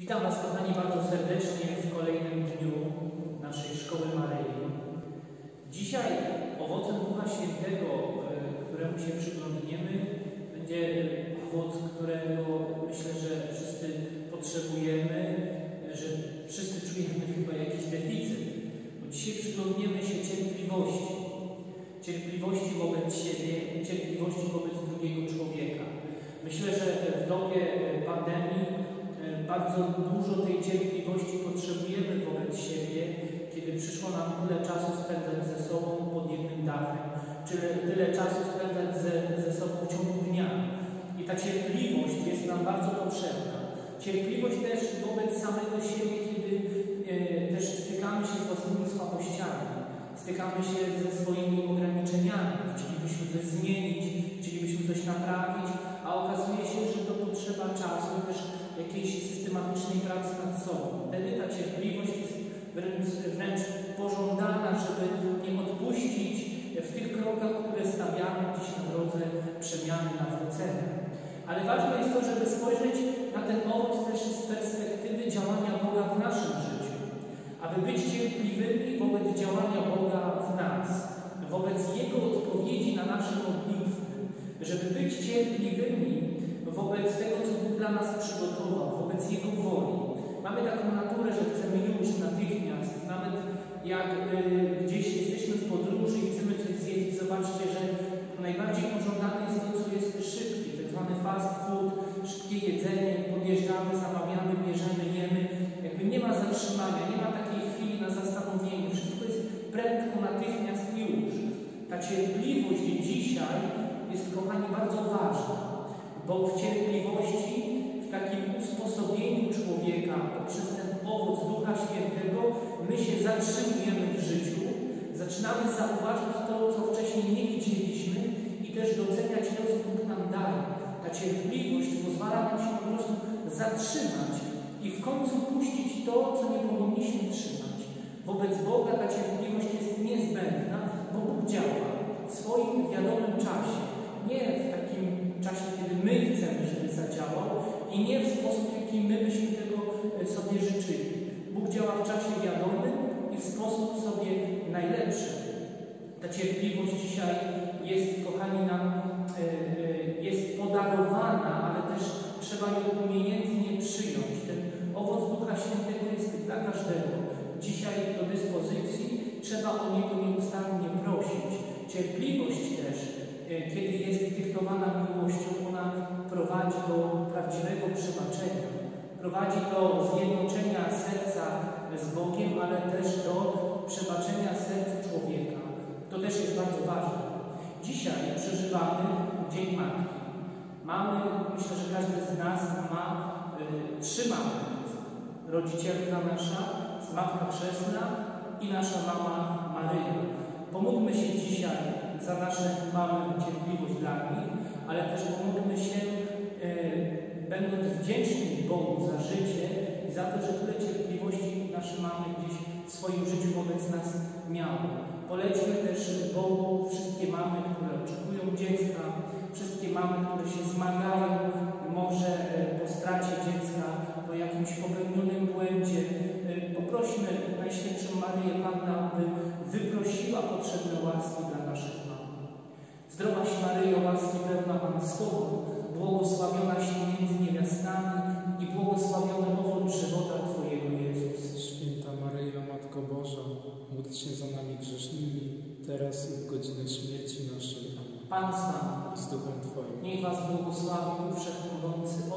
Witam Was, kochani, bardzo serdecznie w kolejnym dniu naszej Szkoły Maryi. Dzisiaj owocem Ducha Świętego, któremu się przyglądniemy, będzie owoc, którego myślę, że wszyscy potrzebujemy, że wszyscy czujemy chyba jakiś deficyt. Bo dzisiaj przyglądniemy się cierpliwości. Cierpliwości wobec siebie, cierpliwości wobec drugiego człowieka. Myślę, że w dobie pandemii bardzo dużo tej cierpliwości potrzebujemy wobec siebie, kiedy przyszło nam tyle czasu spędzać ze sobą pod jednym dachem, czy tyle czasu spędzać ze sobą w ciągu dnia. I ta cierpliwość jest nam bardzo potrzebna. Cierpliwość też wobec samego siebie, kiedy też stykamy się z własnymi słabościami, stykamy się ze swoimi ograniczeniami, chcielibyśmy coś zmienić, chcielibyśmy coś naprawić, a okazuje się, że to potrzeba czasu i też jakiejś systematycznej pracy nad sobą. Wtedy ta cierpliwość jest wręcz pożądana, żeby nie odpuścić w tych krokach, które stawiamy gdzieś na drodze przemiany, nawrócenia. Ale ważne jest to, żeby spojrzeć na ten owoc też z perspektywy działania Boga w naszym życiu. Aby być cierpliwymi wobec działania Boga w nas, wobec Jego odpowiedzi na nasze modlitwy, żeby być cierpliwymi wobec tego, co Bóg dla nas przygotował, wobec Jego woli. Mamy taką naturę, że chcemy już natychmiast, nawet jak gdzieś jesteśmy w podróży i chcemy coś zjeść, zobaczcie, że najbardziej pożądane jest to, co jest szybkie, tak zwany fast food, szybkie jedzenie, podjeżdżamy, zamawiamy, bierzemy, jemy. Jakby nie ma zatrzymania, nie ma takiej chwili na zastanowienie. Wszystko jest prędko, natychmiast i już. Ta cierpliwość dzisiaj jest, kochani, bardzo ważna, bo w cierpliwości, w takim usposobieniu człowieka poprzez ten owoc Ducha Świętego my się zatrzymujemy w życiu, zaczynamy zauważyć to, co wcześniej nie widzieliśmy i też doceniać to, co Bóg nam daje. Ta cierpliwość pozwala nam się po prostu zatrzymać i w końcu puścić to, co nie powinniśmy trzymać. Wobec Boga ta cierpliwość jest niezbędna, bo Bóg działa w swoim wiadomym czasie. Nie w takim czasie, kiedy my chcemy, żeby zadziałał i nie w sposób, jaki my byśmy tego sobie życzyli. Bóg działa w czasie wiadomym i w sposób sobie najlepszy. Ta cierpliwość dzisiaj jest, kochani, nam jest podarowana, ale też trzeba ją umiejętnie przyjąć. Ten owoc Ducha Świętego jest dla każdego. Dzisiaj do dyspozycji, trzeba o niego nieustannie prosić. Cierpliwość też, kiedy jest dyktowana miłością, ona prowadzi do prawdziwego przebaczenia. Prowadzi do zjednoczenia serca z Bogiem, ale też do przebaczenia serc człowieka. To też jest bardzo ważne. Dzisiaj przeżywamy Dzień Matki. Mamy, myślę, że każdy z nas ma 3 mamy. Rodzicielka nasza, Matka Chrzestna i nasza mama Maryja. Pomódlmy się dzisiaj za nasze mamy, cierpliwość dla nich, ale też pomódlmy się, będąc wdzięczni Bogu za życie i za to, że tyle cierpliwości nasze mamy gdzieś w swoim życiu wobec nas miały. Polećmy też Bogu wszystkie mamy, które oczekują dziecka, wszystkie mamy, które się zmagają może po stracie dziecka, po jakimś popełnionym błędzie. Poprośmy Najświętszą Maryję Pannę, aby wyprosiła potrzebne łaski dla naszych mam. Zdrowaś Maryjo, łaski pełna Pan z Tobą, błogosławionaś Ty między niewiastami i błogosławiony owoc żywota Twojego, Jezus. Święta Maryjo, Matko Boża, módl się za nami grzesznymi, teraz i w godzinę śmierci naszej. Amen. Pan z Wami. Z Duchem Twoim. Niech Was błogosławi Bóg Wszechmogący,